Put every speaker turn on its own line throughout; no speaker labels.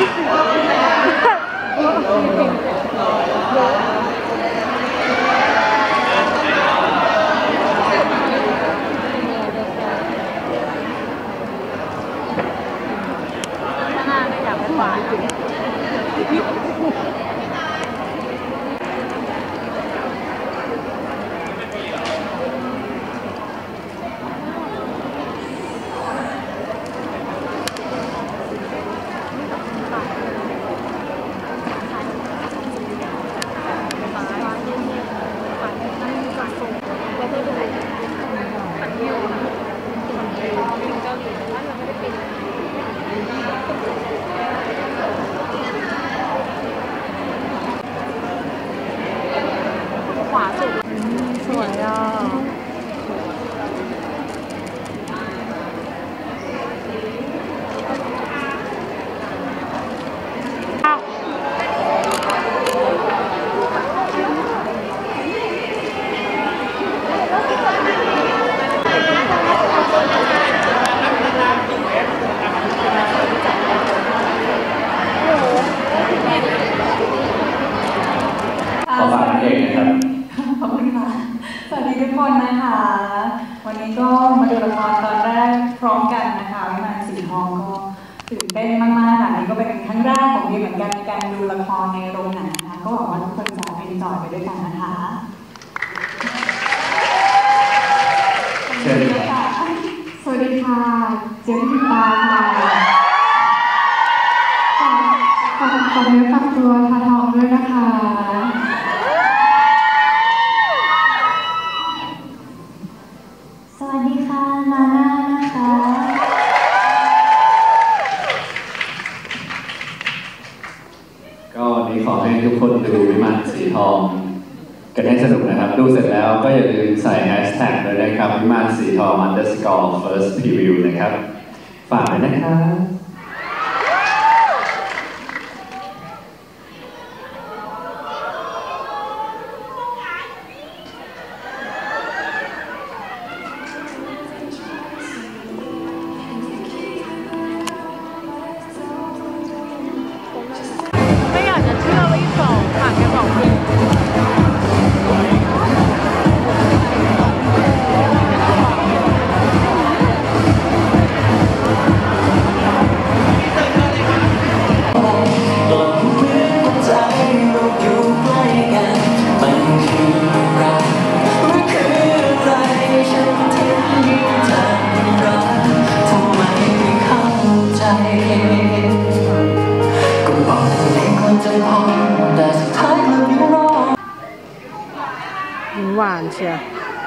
ขอบคุณค่ะสวัสดีทุกคนนะคะวันนี้ก็มาดูละครตอนแรกพร้อมกันนะคะวิมานสีทองก็ตื่นเต้นมากๆค่ะนี่ก็เป็นครั้งแรกของวีเหมือนกันในการดูละครในโรงหนังนะคะก็หวังว่าทุกคนจะเอ็นจอยไปด้วยกันนะคะสวัสดีค่ะสวัสดีค่ะเจนนิตาค่ะขอเนื้อฝากตัวทาทองด้วยนะคะ
สวัสดีค่ะนาน่านะคะ
ก็วันนี้ขอให้ทุกคนดูวิมานสีทองกันให้สนุกนะครับดูเสร็จแล้วก็อย่าลืมใส่แฮชแท็กเลยนะครับวิมานสีทอง _first preview นะครับฝากด้วยนะครับ
หวานเชียว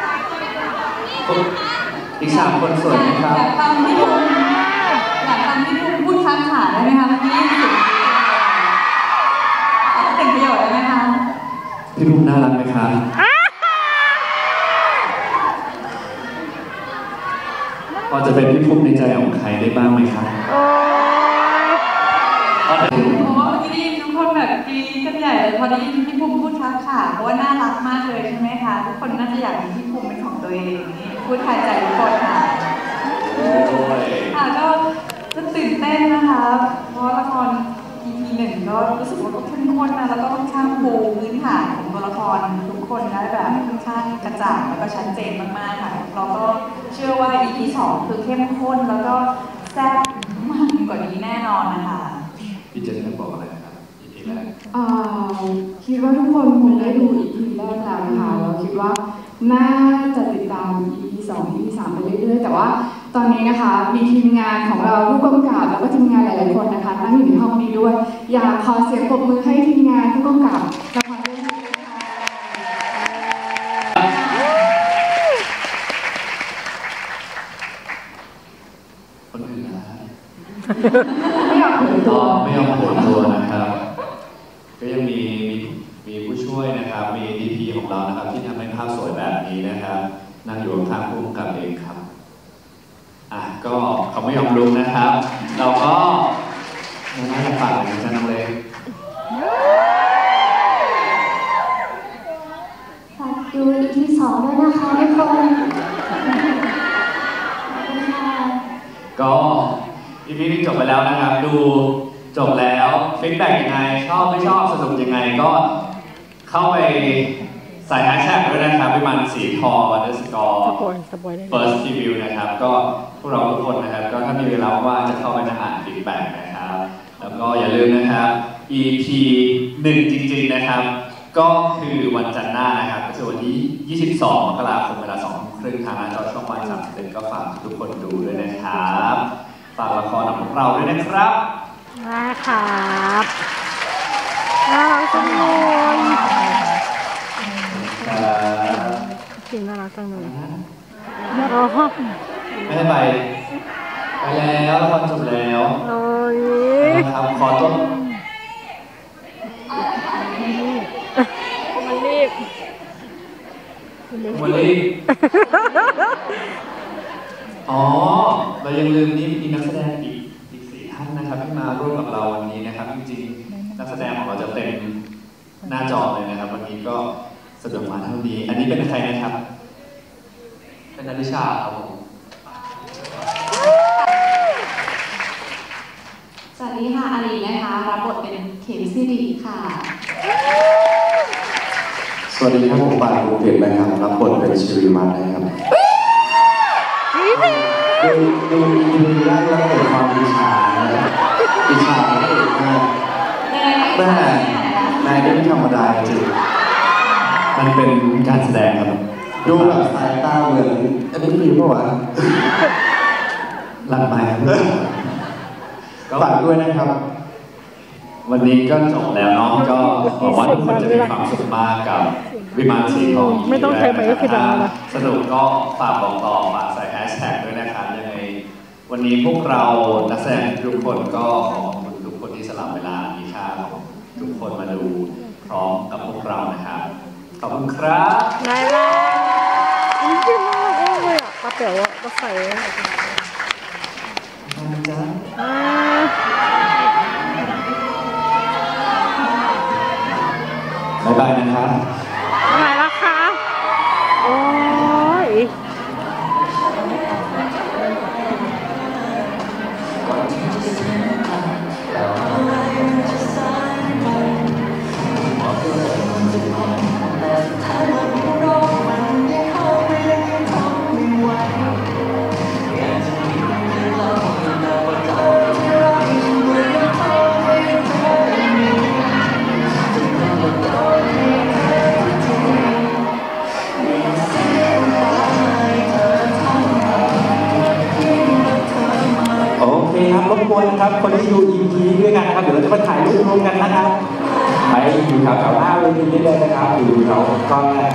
อีก3 คนสวยนะครับ
อยากฟังพี่ภูมิพูดค้างขาได้ไหมคะเมื่อกี้เป็นประโยชน์ได้ไหมคะ
พี่ภูมิน่ารักไหมครับพอจะเป็นพี่ภูมิในใจของใครได้บ้างไหมครับ
เพราะว่าเมื่อกี้ได้ยินทุกคนแบบกรี๊ดกันใหญ่เลยพอได้ยินพี่ภูมิพูดค้างขาเพราะว่าน่ารักมากเลยใช่ไหมคะทุกคนน่าจะอยากมีพี่ภูมิเป็นของตัวเองนี่พูดแทนใจทุกคนค่ะก็จะตื่นเต้นนะคะเพราะละคร EP 1ก็รู้สึกว่าก็เข้มข้นนะแล้วก็ค่อนข้างปูพื้นฐานของตัวละครทุกคนได้แบบค่อนข้างกระจ่างแล้วก็ชัดเจนมากๆค่ะเราก็เชื่อว่า EP 2คือเข้มข้นแล้วก็แซ่บมากกว่านี้แน่นอนนะคะ
พี่เจนจะบอกอะไรครับ EP แรก
คิดว่าทุกคนคงได้ดู EP แรกแล้วนะคะเราคิดว่าน่าจะติดตาม EP 2 EP 3ไปเรื่อยๆแต่ว่าตอนนี้นะคะมีทีมงานของเราผู้กำกับแล้วก็ทีมงานหลายๆคนนะคะนั่งอยู่ในห้องนี้ด้วยอยากขอเสียงปรบมือให้ทีมงานผู้กำกับละครเรื่องนี้ค่ะ
คนอื่นนะ
ไม่ยอมเผยตัว
นะครับก็ยังมีผู้ช่วยนะครับมี DP ของเรานะครับที่ทำให้ภาพสวยแบบนี้นะครับนั่งอยู่ข้างผู้กำกับเองครับก็เขาไม่ยอมลุกนะครับเราก็น่าจะฝากเลยนะจ๊ะน้องเล็ก
ฝากดู EP 2ด้วยนะคะทุกคน
ก็ EP นี้จบไปแล้วนะครับดูจบแล้วฟีดแบ็กยังไงชอบไม่ชอบสนุกยังไงก็เข้าไปใส่แฮชแท็กด้วยนะครับวิมานสีทอง_first review นะครับก็พวกเราทุกคนนะครับก็ถ้ามีเวลาว่างจะเข้าไปอ่านฟีดแบ็กนะครับแล้วก็อย่าลืมนะครับ EP 1 จริงๆนะครับก็คือวันจันทร์หน้านะครับก็คือวันที่ 22 มกราคมเวลา 2:30 ทางหน้าจอช่องวัน31ก็ฝากทุกคนดูด้วยนะครับฝากละครของพวกเราด้วยนะครับ
ได้ครับน่ารักจังเลยจริงน่ารักจังเลย
ไม่ได้ไปแล้วละครจบแล้ว
โอ้ย
ครับขอต้น
มันรีบ
อ๋อเรายังลืมนี่มีนักแสดงอีก4 ท่านนะครับที่มาร่วมกับเราวันนี้นะครับจริงๆนักแสดงของเราจะเต็มหน้าจอเลยนะครับวันนี้ก็สะดวกมาเท่านี้อันนี้เป็นใครนะครับเป็นอนิชาครับผม
สวัสดีค่ะอารีนะคะรับบทเป็นเข็มสิริค่ะ
สวัสดีครับผมปานภูเก็ตนะครับรับบทเป็นชิริมันนะครับดูแรกแล้วเกิดความอิจฉาไม่เอกมากแม่นายไม่ธรรมดาจริง
มันเป็นการแสดงครับ
ดูแบบสายตาเหมือนอันนี้มีป่าวะ
หลังไมค์
ก็ฝากด้วยนะครับ
วันนี้ก็จบแล้วเนาะก็หวังว่าทุกคนจะมีความสุขมากกับวิมานสีทอง
ไม่ต้องใช้ไมค์ก็คือดังแล้ว
สนุกก็ฝากบอกต่อฝากใส่แฮชแท็กด้วยนะครับยังไงวันนี้พวกเรานักแสดงทุกคนก็ขอบคุณทุกคนที่สละเวลามีค่าของทุกคนมาดูพร้อมกับพวกเรานะครับขอบคุณครับ
ได้แล้วจริงๆน่ารักเลยอ่ะป้าเต๋อก็ใส่
บ๊ายบายนะครับ
ไหนล่ะคะโอ้ย
รบกวนครับคนที่ดู EP ด้วยกันนะครับเดี๋ยวเราจะมาถ่ายรูปรวมกันนะครับไปอยู่แถวหน้าเวทีนี้เลยนะครับอยู่แถวกล้องแรก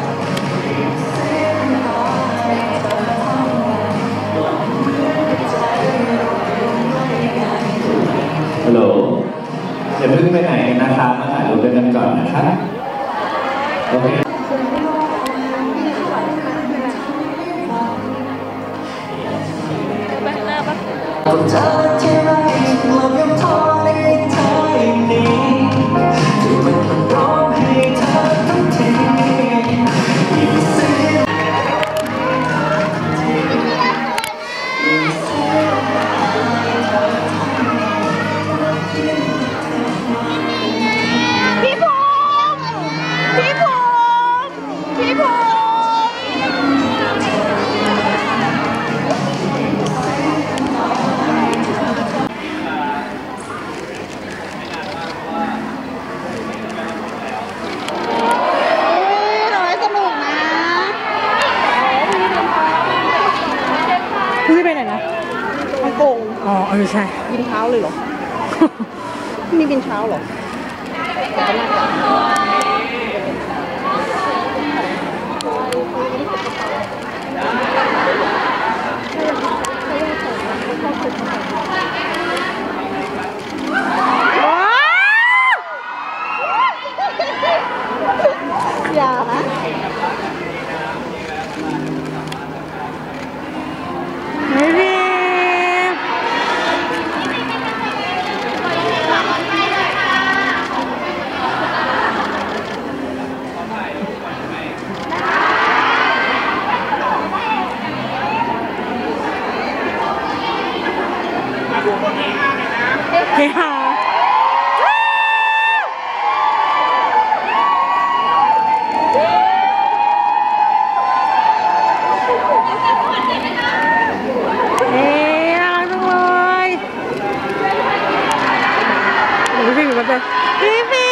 ฮัลโหลอย่าเพิ่งไปไหนกันนะครับมาถ่ายรูปกันก่อนนะครับโอเค
เธอที่ไรเรายังท้อในเธออย่างนี้ที่มันต้องร้องให้เธอทุกทียิ่งเสีย
พี่ภูมิพี่ไปไหนนะฮ่องกงอ๋อไม่ใช่บินเช้าเลยเหรอ มีบินเช้าเหรออย่านะไม่มีพี่พี